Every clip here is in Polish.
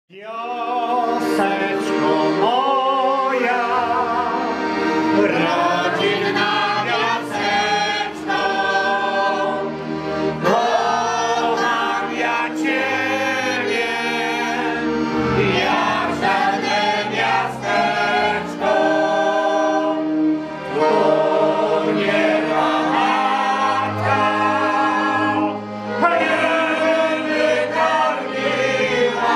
Wioseczko moja, rodzinna wioseczko, kocham ja Ciebie, jak żadne miasteczko, tu nie ma matka, nie wykarmiła.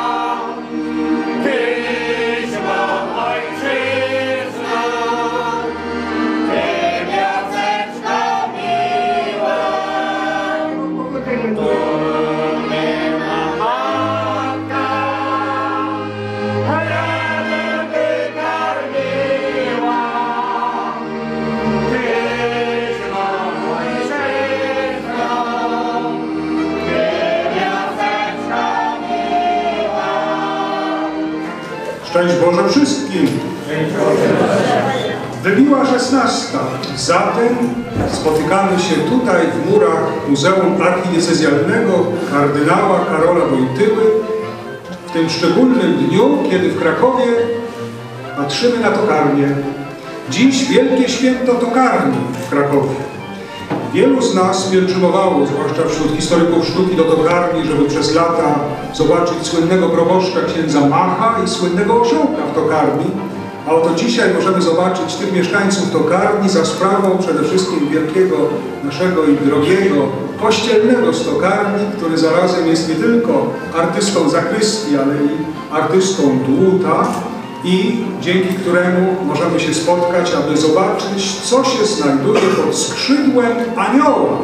Tyś mą ojczyzną, Ty wioseczko miła, tu nie ma matka, nie wykarmiła. Tyś mą ojczyzną, Ty wioseczko miła. Szczęść Boże wszystkim! Wybiła 16. Zatem spotykamy się tutaj w murach Muzeum Archidiecezjalnego kardynała Karola Wojtyły w tym szczególnym dniu, kiedy w Krakowie patrzymy na tokarnię. Dziś wielkie święto tokarni w Krakowie. Wielu z nas pielgrzymowało, zwłaszcza wśród historyków sztuki, do tokarni, żeby przez lata zobaczyć słynnego proboszcza księdza Macha i słynnego osiołka w tokarni. A oto dzisiaj możemy zobaczyć tych mieszkańców tokarni za sprawą przede wszystkim wielkiego naszego i drogiego kościelnego z tokarni, który zarazem jest nie tylko artystą zakrystii, ale i artystą dłuta, i dzięki któremu możemy się spotkać, aby zobaczyć, co się znajduje pod skrzydłem anioła.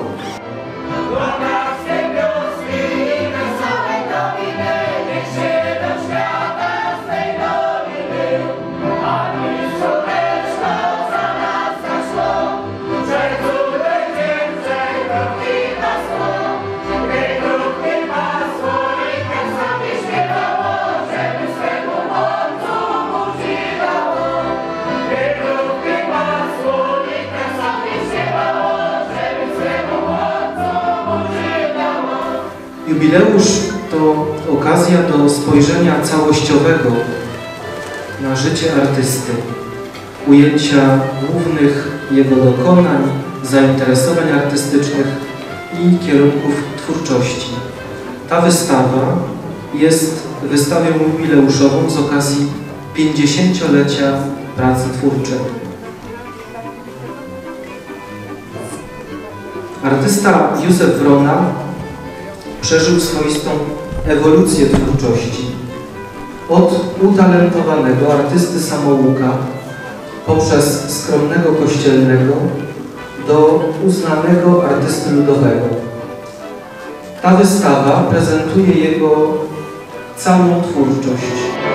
Jubileusz to okazja do spojrzenia całościowego na życie artysty, ujęcia głównych jego dokonań, zainteresowań artystycznych i kierunków twórczości. Ta wystawa jest wystawą jubileuszową z okazji 50-lecia pracy twórczej. Artysta Józef Wrona przeżył swoistą ewolucję twórczości. Od utalentowanego artysty samouka poprzez skromnego kościelnego do uznanego artysty ludowego. Ta wystawa prezentuje jego całą twórczość.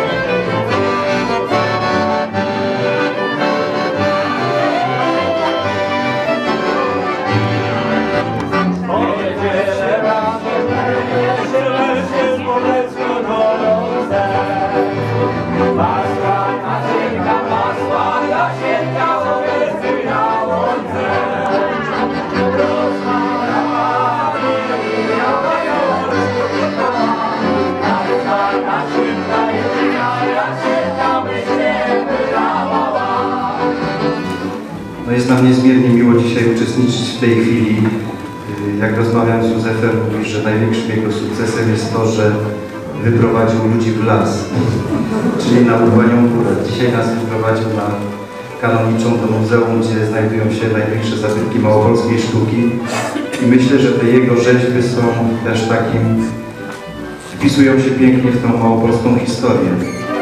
No jest nam niezmiernie miło dzisiaj uczestniczyć w tej chwili. Jak rozmawiam z Józefem, mówi, że największym jego sukcesem jest to, że wyprowadził ludzi w las, czyli na Urbanią Górę. Dzisiaj nas wyprowadził na Kanoniczą do muzeum, gdzie znajdują się największe zabytki małopolskiej sztuki. I myślę, że te jego rzeźby są też takim, wpisują się pięknie w tą małopolską historię.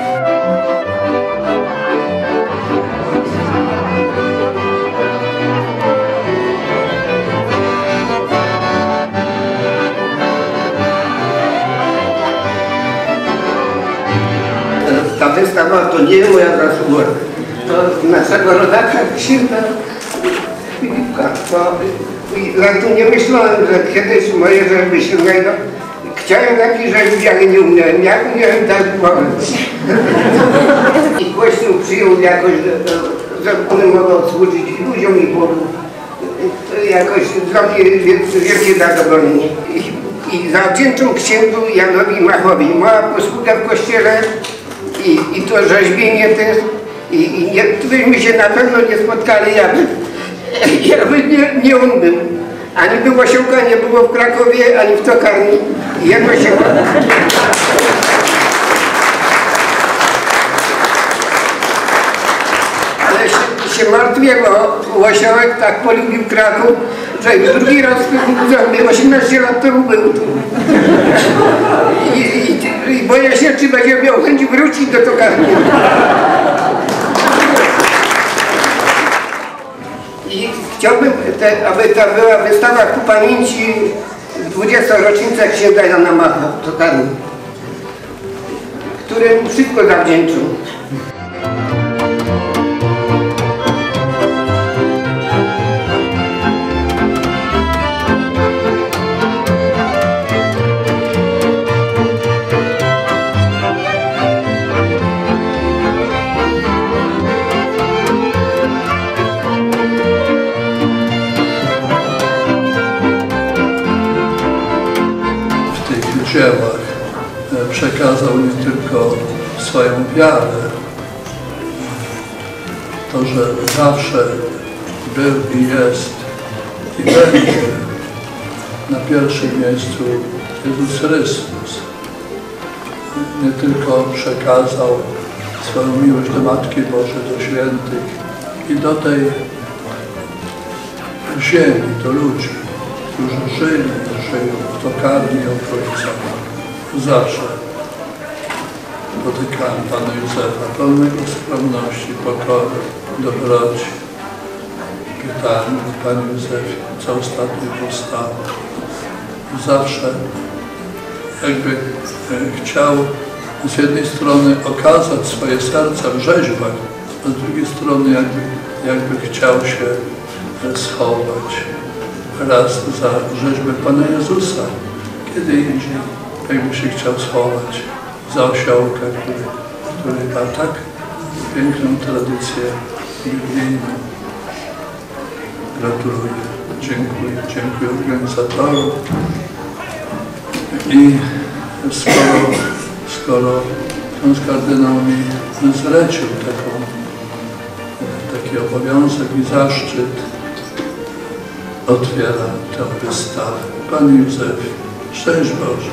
Ta wystawa to nie moja zasługa, to naszego rodaka księdza Filipka. Nad tym nie myślałem, że kiedyś moje rzeźby się znajdą. Chciałem taki rzeźb, ale nie umiałem. Jak umiałem, tak pomóc. I Kościół przyjął jakoś, że one mogą służyć ludziom i Bogu. Jakoś zrobił wielkie zadowolenie. i zawdzięczam księdzu Janowi Machowi. Mała posługa w kościele i to rzeźbienie też. I byśmy się na pewno nie spotkali, jakby nie on był. Ani było Osiołka, nie było w Krakowie, ani w tokarni. Jedno się... Ale się martwię, bo Osiołek tak polubił Kraków, że już drugi raz był 18 lat temu był tu. I boję się, czy będzie miał chęć wrócić do tokarni. I chciałbym, aby ta była wystawa ku pamięci 20. rocznicę księdza Jana Macha w tokarni, którym wszystko zawdzięczam. dziełach przekazał nie tylko swoją wiarę, to, że zawsze był i jest i będzie na pierwszym miejscu Jezus Chrystus. Nie tylko przekazał swoją miłość do Matki Bożej, do świętych i do tej ziemi, do ludzi, którzy żyją w tokarni i okolicach. Zawsze dotykałem Pana Józefa, pełnego skromności, pokory, dobroci. Pytałem Panie Józefie, co ostatnio powstało. Zawsze jakby chciał z jednej strony okazać swoje serce w rzeźbach, a z drugiej strony jakby chciał się schować raz za rzeźbę Pana Jezusa, kiedy indziej jakby się chciał schować za Osiołka, który ma tak piękną tradycję biblijną. Gratuluję, dziękuję organizatorom. I skoro ksiądz kardynał mi zlecił taki obowiązek i zaszczyt, otwiera tę wystawę. Panie Józefie, szczęść Boże.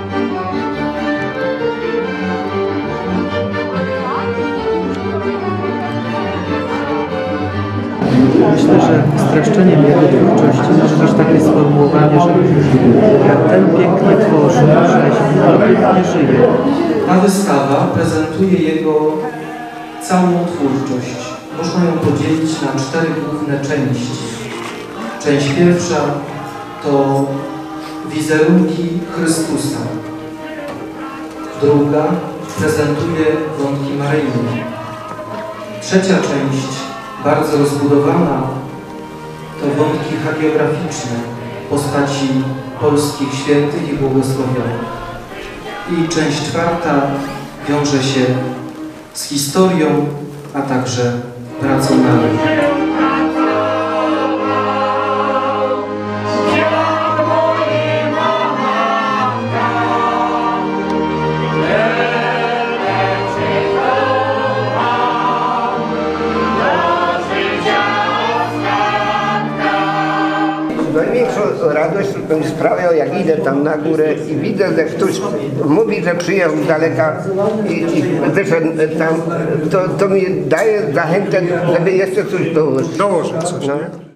Myślę, że streszczeniem jego twórczości może być takie sformułowanie, że jak ten pięknie tworzy, rzeźbi, to pięknie żyje. Ta wystawa prezentuje jego całą twórczość. Można ją podzielić na 4 główne części. Część pierwsza to wizerunki Chrystusa. Druga prezentuje wątki maryjne. Trzecia część, bardzo rozbudowana, to wątki hagiograficzne postaci polskich świętych i błogosławionych. I część czwarta wiąże się z historią, a także pracą na ludziach. Największą radość mi sprawiał, jak idę tam na górę i widzę, że ktoś mówi, że przyjechał z daleka i wyszedł tam, to mi daje zachętę, żeby jeszcze coś dołożyć. Dołożyć coś, no. nie?